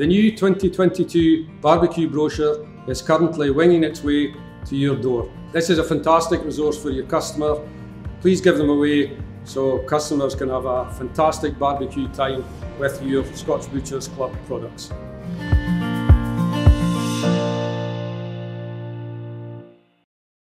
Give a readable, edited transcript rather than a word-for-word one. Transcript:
The new 2022 barbecue brochure is currently winging its way to your door. This is a fantastic resource for your customer. Please give them away so customers can have a fantastic barbecue time with your Scotch Butchers Club products.